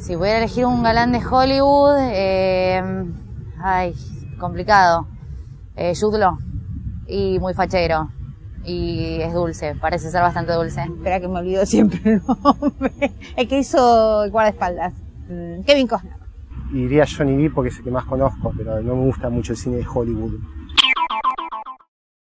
Si pudiera elegir un galán de Hollywood, complicado. Jude Law. Y muy fachero. Y es dulce, parece ser bastante dulce. Espera que me olvido siempre el nombre. El que hizo el guardaespaldas. Kevin Costner. Iría a Johnny Depp porque es el que más conozco, pero no me gusta mucho el cine de Hollywood.